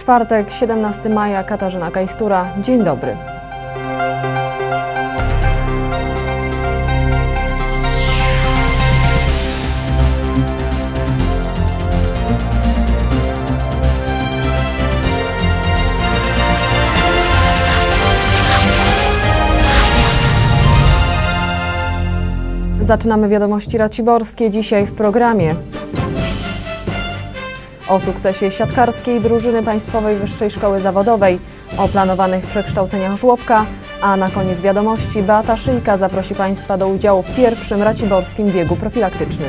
czwartek, 17 maja, Katarzyna Kajstura. Dzień dobry. Zaczynamy wiadomości raciborskie dzisiaj w programie. O sukcesie siatkarskiej drużyny Państwowej Wyższej Szkoły Zawodowej, o planowanych przekształceniach żłobka, a na koniec wiadomości Beata Szyjka zaprosi Państwa do udziału w pierwszym raciborskim biegu profilaktycznym.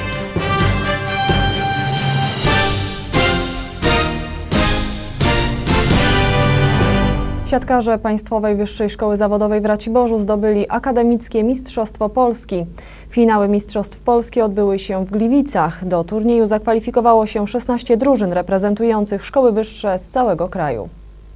Siatkarze Państwowej Wyższej Szkoły Zawodowej w Raciborzu zdobyli akademickie Mistrzostwo Polski. Finały Mistrzostw Polski odbyły się w Gliwicach. Do turnieju zakwalifikowało się 16 drużyn reprezentujących szkoły wyższe z całego kraju.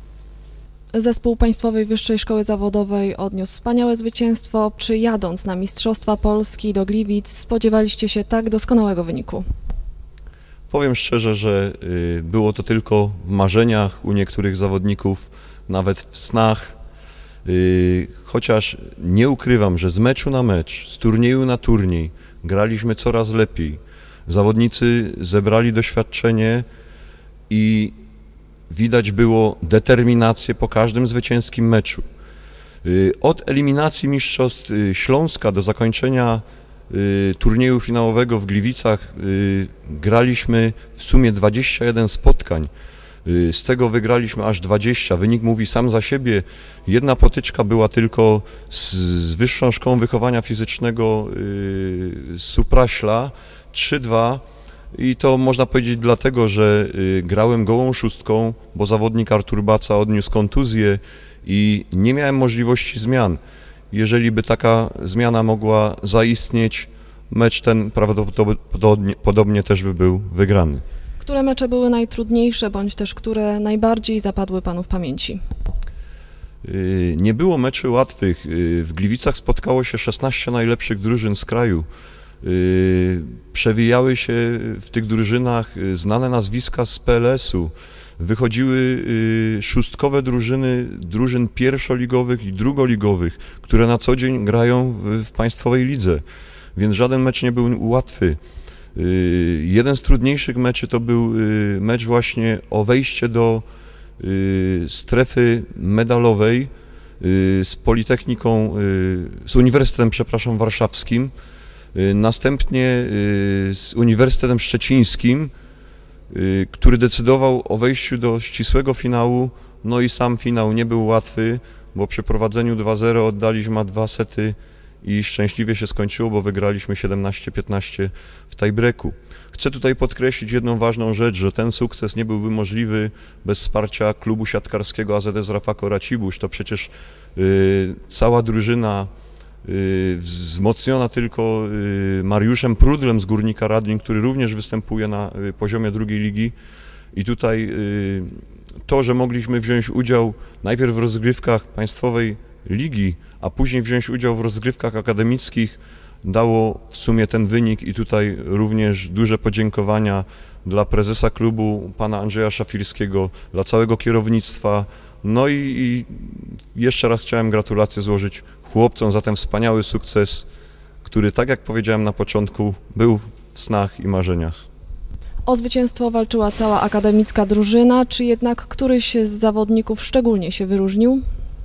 Zespół Państwowej Wyższej Szkoły Zawodowej odniósł wspaniałe zwycięstwo. Czy jadąc na Mistrzostwa Polski do Gliwic spodziewaliście się tak doskonałego wyniku? Powiem szczerze, że było to tylko w marzeniach u niektórych zawodników, nawet w snach, chociaż nie ukrywam, że z meczu na mecz, z turnieju na turniej graliśmy coraz lepiej. Zawodnicy zebrali doświadczenie i widać było determinację po każdym zwycięskim meczu. Od eliminacji Mistrzostw Śląska do zakończenia turnieju finałowego w Gliwicach graliśmy w sumie 21 spotkań. Z tego wygraliśmy aż 20. Wynik mówi sam za siebie. Jedna potyczka była tylko z Wyższą Szkołą Wychowania Fizycznego Supraśla 3-2 i to można powiedzieć dlatego, że grałem gołą szóstką, bo zawodnik Artur Baca odniósł kontuzję i nie miałem możliwości zmian. Jeżeli by taka zmiana mogła zaistnieć, mecz ten prawdopodobnie też by był wygrany. Które mecze były najtrudniejsze, bądź też które najbardziej zapadły Panu w pamięci? Nie było meczy łatwych. W Gliwicach spotkało się 16 najlepszych drużyn z kraju. Przewijały się w tych drużynach znane nazwiska z PLS-u. Wychodziły szóstkowe drużyny drużyn pierwszoligowych i drugoligowych, które na co dzień grają w państwowej lidze, więc żaden mecz nie był łatwy. Jeden z trudniejszych meczy to był mecz właśnie o wejście do strefy medalowej z Politechniką, z Uniwersytetem, przepraszam, Warszawskim, następnie z Uniwersytetem Szczecińskim, który decydował o wejściu do ścisłego finału, no i sam finał nie był łatwy, bo przy prowadzeniu 2-0 oddaliśmy 2 sety i szczęśliwie się skończyło, bo wygraliśmy 17-15 w tiebreaku. Chcę tutaj podkreślić jedną ważną rzecz, że ten sukces nie byłby możliwy bez wsparcia klubu siatkarskiego AZS Rafako Racibórz. To przecież cała drużyna wzmocniona tylko Mariuszem Prudlem z Górnika Radlin, który również występuje na poziomie drugiej ligi. I tutaj to, że mogliśmy wziąć udział najpierw w rozgrywkach państwowej ligi, a później wziąć udział w rozgrywkach akademickich, dało w sumie ten wynik i tutaj również duże podziękowania dla prezesa klubu, pana Andrzeja Szafirskiego, dla całego kierownictwa. No i jeszcze raz chciałem gratulacje złożyć chłopcom za ten wspaniały sukces, który, tak jak powiedziałem na początku, był w snach i marzeniach. O zwycięstwo walczyła cała akademicka drużyna, czy jednak któryś z zawodników szczególnie się wyróżnił?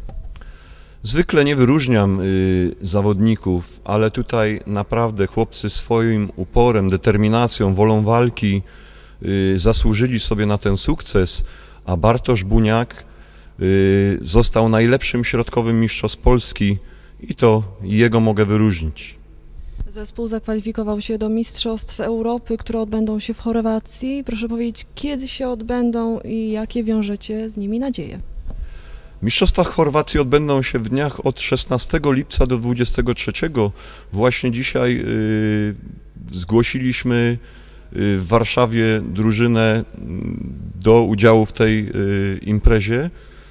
Zwykle nie wyróżniam zawodników, ale tutaj naprawdę chłopcy swoim uporem, determinacją, wolą walki zasłużyli sobie na ten sukces, a Bartosz Buniak został najlepszym środkowym mistrzostw Polski i to jego mogę wyróżnić. Zespół zakwalifikował się do Mistrzostw Europy, które odbędą się w Chorwacji. Proszę powiedzieć, kiedy się odbędą i jakie wiążecie z nimi nadzieje? Mistrzostwa Chorwacji odbędą się w dniach od 16 lipca do 23. Właśnie dzisiaj zgłosiliśmy w Warszawie drużynę do udziału w tej imprezie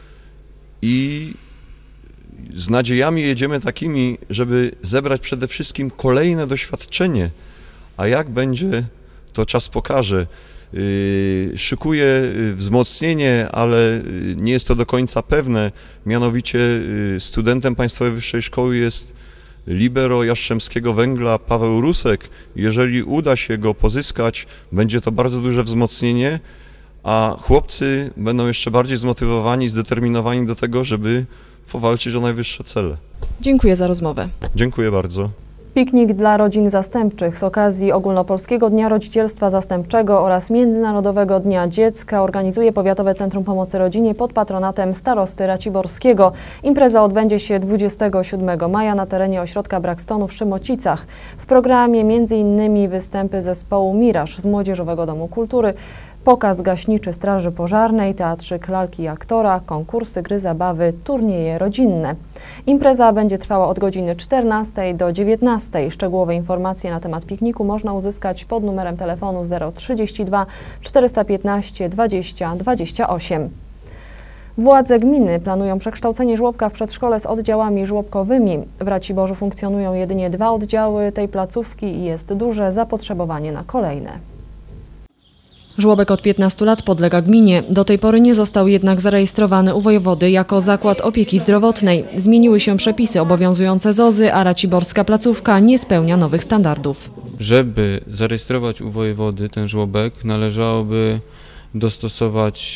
i z nadziejami jedziemy takimi, żeby zebrać przede wszystkim kolejne doświadczenie, a jak będzie, to czas pokaże. szykuje wzmocnienie, ale nie jest to do końca pewne. Mianowicie studentem Państwowej Wyższej Szkoły jest libero Jastrzębskiego Węgla Paweł Rusek. Jeżeli uda się go pozyskać, będzie to bardzo duże wzmocnienie, a chłopcy będą jeszcze bardziej zmotywowani, zdeterminowani do tego, żeby powalczyć o najwyższe cele. Dziękuję za rozmowę. Dziękuję bardzo. Piknik dla rodzin zastępczych z okazji Ogólnopolskiego Dnia Rodzicielstwa Zastępczego oraz Międzynarodowego Dnia Dziecka organizuje Powiatowe Centrum Pomocy Rodzinie pod patronatem starosty raciborskiego. Impreza odbędzie się 27 maja na terenie ośrodka Braxtonu w Szymocicach. W programie m.in. występy zespołu Miraż z Młodzieżowego Domu Kultury, pokaz gaśniczy Straży Pożarnej, teatrzyk lalki i aktora, konkursy, gry, zabawy, turnieje rodzinne. Impreza będzie trwała od godziny 14 do 19. Szczegółowe informacje na temat pikniku można uzyskać pod numerem telefonu 032 415 20 28. Władze gminy planują przekształcenie żłobka w przedszkole z oddziałami żłobkowymi. W Raciborzu funkcjonują jedynie 2 oddziały tej placówki i jest duże zapotrzebowanie na kolejne. Żłobek od 15 lat podlega gminie. Do tej pory nie został jednak zarejestrowany u wojewody jako zakład opieki zdrowotnej. Zmieniły się przepisy obowiązujące ZOZ-y, a raciborska placówka nie spełnia nowych standardów. Żeby zarejestrować u wojewody ten żłobek, należałoby dostosować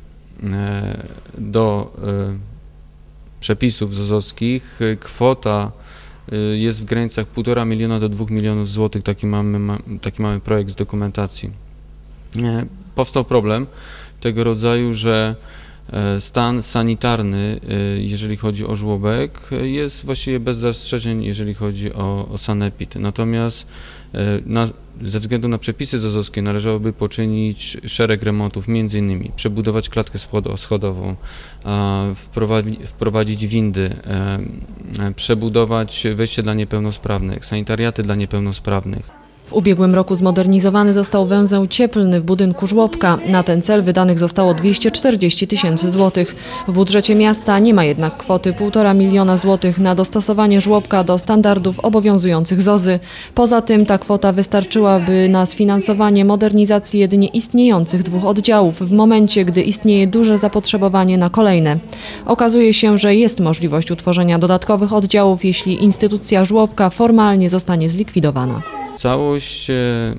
do przepisów ZOZ-owskich. Kwota jest w granicach 1,5 miliona do 2 milionów złotych. Taki mamy projekt z dokumentacji. Powstał problem tego rodzaju, że stan sanitarny, jeżeli chodzi o żłobek, jest właściwie bez zastrzeżeń, jeżeli chodzi o sanepid. Natomiast ze względu na przepisy ZOZ-owskie należałoby poczynić szereg remontów, m.in. przebudować klatkę schodową, wprowadzić windy, przebudować wejście dla niepełnosprawnych, sanitariaty dla niepełnosprawnych. W ubiegłym roku zmodernizowany został węzeł cieplny w budynku żłobka. Na ten cel wydanych zostało 240 000 złotych. W budżecie miasta nie ma jednak kwoty 1,5 miliona złotych na dostosowanie żłobka do standardów obowiązujących ZOZ-y. Poza tym ta kwota wystarczyłaby na sfinansowanie modernizacji jedynie istniejących 2 oddziałów w momencie, gdy istnieje duże zapotrzebowanie na kolejne. Okazuje się, że jest możliwość utworzenia dodatkowych oddziałów, jeśli instytucja żłobka formalnie zostanie zlikwidowana. Całość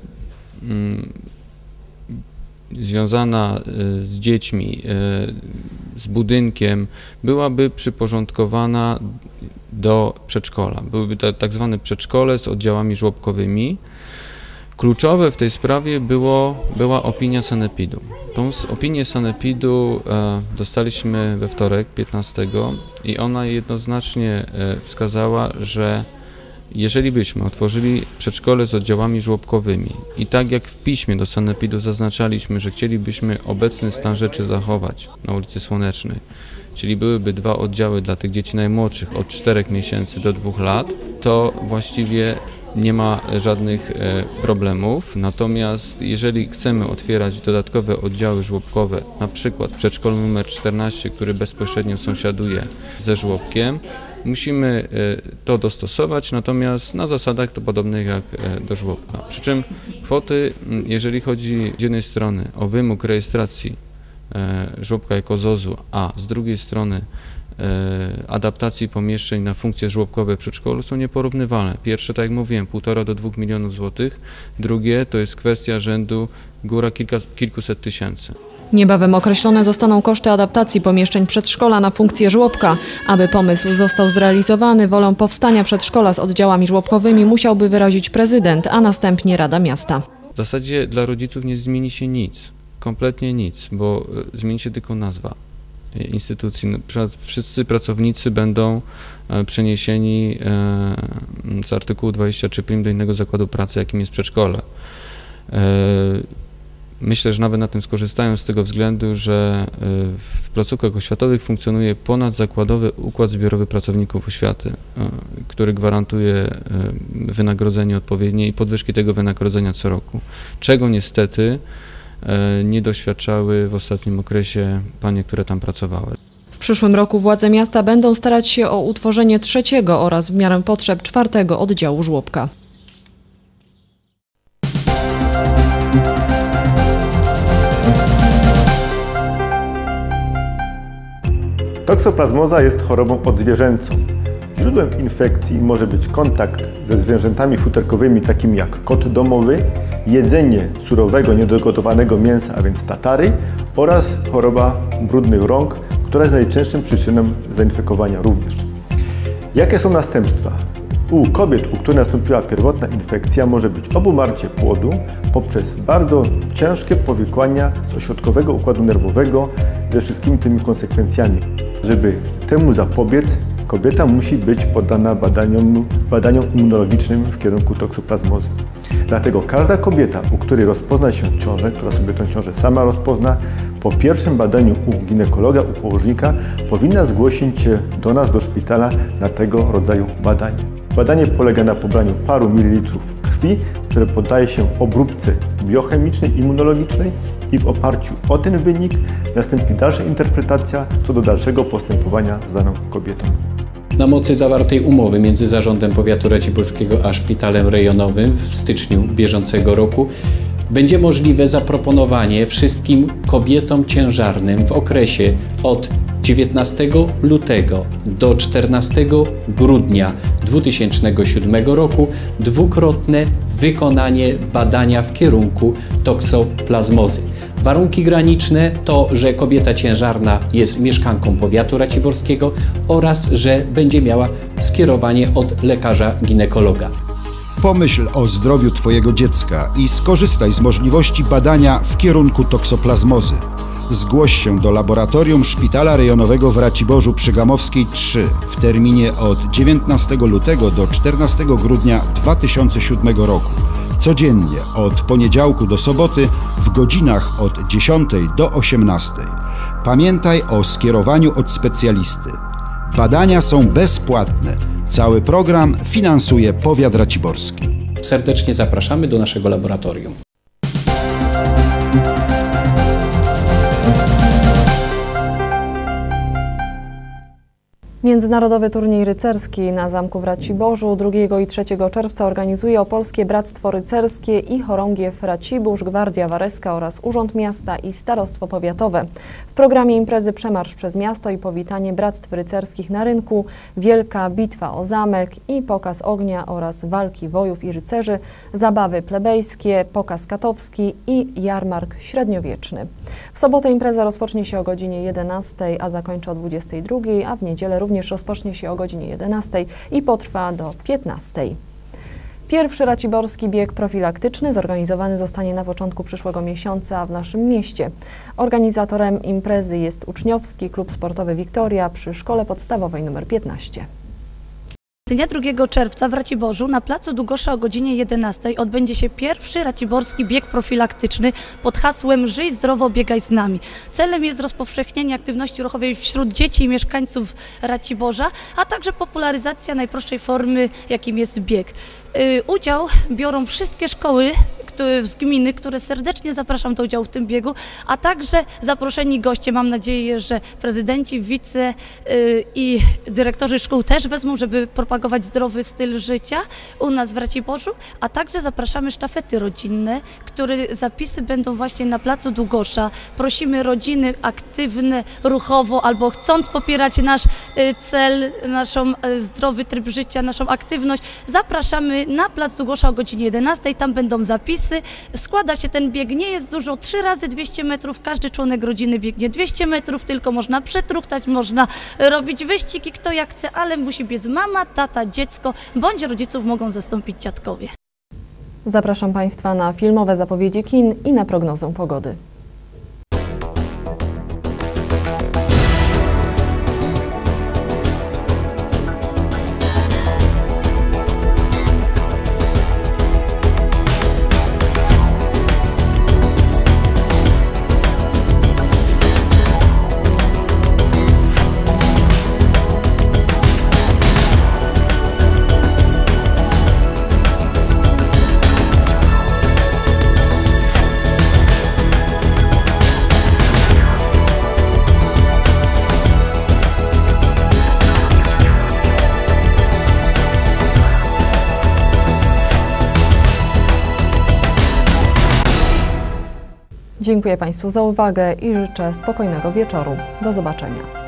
związana z dziećmi, z budynkiem byłaby przyporządkowana do przedszkola. Byłyby to tak zwane przedszkole z oddziałami żłobkowymi. Kluczowe w tej sprawie była opinia sanepidu. Tą opinię sanepidu dostaliśmy we wtorek, 15, i ona jednoznacznie wskazała, że jeżeli byśmy otworzyli przedszkole z oddziałami żłobkowymi i tak jak w piśmie do sanepidu zaznaczaliśmy, że chcielibyśmy obecny stan rzeczy zachować na ulicy Słonecznej, czyli byłyby 2 oddziały dla tych dzieci najmłodszych od 4 miesięcy do 2 lat, to właściwie nie ma żadnych problemów. Natomiast jeżeli chcemy otwierać dodatkowe oddziały żłobkowe, na przykład przedszkolu numer 14, który bezpośrednio sąsiaduje ze żłobkiem, musimy to dostosować, natomiast na zasadach to podobnych jak do żłobka. Przy czym kwoty, jeżeli chodzi z jednej strony o wymóg rejestracji żłobka jako ZOZ-u, a z drugiej strony adaptacji pomieszczeń na funkcje żłobkowe w przedszkolu, są nieporównywalne. Pierwsze, tak jak mówiłem, 1,5 do 2 milionów złotych. Drugie to jest kwestia rzędu góra kilkuset tysięcy. Niebawem określone zostaną koszty adaptacji pomieszczeń przedszkola na funkcję żłobka. Aby pomysł został zrealizowany, wolę powstania przedszkola z oddziałami żłobkowymi musiałby wyrazić prezydent, a następnie Rada Miasta. W zasadzie dla rodziców nie zmieni się nic, kompletnie nic, bo zmieni się tylko nazwa instytucji. Na przykład wszyscy pracownicy będą przeniesieni z artykułu 23 prim do innego zakładu pracy, jakim jest przedszkole. Myślę, że nawet na tym skorzystają z tego względu, że w placówkach oświatowych funkcjonuje ponadzakładowy układ zbiorowy pracowników oświaty, który gwarantuje wynagrodzenie odpowiednie i podwyżki tego wynagrodzenia co roku, czego niestety nie doświadczały w ostatnim okresie panie, które tam pracowały. W przyszłym roku władze miasta będą starać się o utworzenie 3. oraz w miarę potrzeb 4. oddziału żłobka. Toksoplazmoza jest chorobą odzwierzęcą. Źródłem infekcji może być kontakt ze zwierzętami futerkowymi takimi jak kot domowy, jedzenie surowego, niedogotowanego mięsa, a więc tatary, oraz choroba brudnych rąk, która jest najczęstszą przyczyną zainfekowania również. Jakie są następstwa? U kobiet, u których nastąpiła pierwotna infekcja, może być obumarcie płodu poprzez bardzo ciężkie powikłania z ośrodkowego układu nerwowego ze wszystkimi tymi konsekwencjami. Żeby temu zapobiec, kobieta musi być poddana badaniom immunologicznym w kierunku toksoplazmozy. Dlatego każda kobieta, u której rozpozna się ciążę, która sobie tę ciążę sama rozpozna, po pierwszym badaniu u ginekologa, u położnika powinna zgłosić się do nas, do szpitala na tego rodzaju badanie. Badanie polega na pobraniu paru mililitrów krwi, które poddaje się obróbce biochemicznej, immunologicznej i w oparciu o ten wynik nastąpi dalsza interpretacja co do dalszego postępowania z daną kobietą. Na mocy zawartej umowy między Zarządem Powiatu Raciborskiego a Szpitalem Rejonowym w styczniu bieżącego roku będzie możliwe zaproponowanie wszystkim kobietom ciężarnym w okresie od 19 lutego do 14 grudnia 2007 roku dwukrotne wykonanie badania w kierunku toksoplazmozy. Warunki graniczne to, że kobieta ciężarna jest mieszkanką powiatu raciborskiego oraz, że będzie miała skierowanie od lekarza ginekologa. Pomyśl o zdrowiu Twojego dziecka i skorzystaj z możliwości badania w kierunku toksoplazmozy. Zgłoś się do laboratorium Szpitala Rejonowego w Raciborzu przy Gamowskiej 3 w terminie od 19 lutego do 14 grudnia 2007 roku. Codziennie od poniedziałku do soboty w godzinach od 10 do 18. Pamiętaj o skierowaniu od specjalisty. Badania są bezpłatne. Cały program finansuje powiat raciborski. Serdecznie zapraszamy do naszego laboratorium. Międzynarodowy turniej rycerski na Zamku w Raciborzu 2 i 3 czerwca organizuje Opolskie Bractwo Rycerskie i Chorągiew Racibórz, Gwardia Wareska oraz Urząd Miasta i Starostwo Powiatowe. W programie imprezy przemarsz przez miasto i powitanie Bractw Rycerskich na rynku, wielka bitwa o zamek i pokaz ognia oraz walki wojów i rycerzy, zabawy plebejskie, pokaz katowski i jarmark średniowieczny. W sobotę impreza rozpocznie się o godzinie 11, a zakończy o 22, a w niedzielę również rozpocznie się o godzinie 11 i potrwa do 15. Pierwszy raciborski bieg profilaktyczny zorganizowany zostanie na początku przyszłego miesiąca w naszym mieście. Organizatorem imprezy jest Uczniowski Klub Sportowy Wiktoria przy Szkole Podstawowej nr 15. Dnia 2 czerwca w Raciborzu na placu Długosza o godzinie 11 odbędzie się pierwszy raciborski bieg profilaktyczny pod hasłem Żyj zdrowo, biegaj z nami. Celem jest rozpowszechnienie aktywności ruchowej wśród dzieci i mieszkańców Raciborza, a także popularyzacja najprostszej formy, jakim jest bieg. Udział biorą wszystkie szkoły z gminy, które serdecznie zapraszam do udziału w tym biegu, a także zaproszeni goście. Mam nadzieję, że prezydenci, wice i dyrektorzy szkół też wezmą, żeby propagować zdrowy styl życia u nas w Raciborzu, a także zapraszamy sztafety rodzinne, które zapisy będą właśnie na placu Długosza. Prosimy rodziny aktywne, ruchowo albo chcąc popierać nasz cel, naszą zdrowy tryb życia, naszą aktywność, zapraszamy na plac Długosza o godzinie 11. Tam będą zapisy. Składa się ten bieg, nie jest dużo, 3 razy 200 metrów, każdy członek rodziny biegnie 200 metrów, tylko można przetruchtać, można robić wyścigi, kto jak chce, ale musi biec mama, tata, dziecko, bądź rodziców mogą zastąpić dziadkowie. Zapraszam Państwa na filmowe zapowiedzi kin i na prognozę pogody. Dziękuję Państwu za uwagę i życzę spokojnego wieczoru. Do zobaczenia.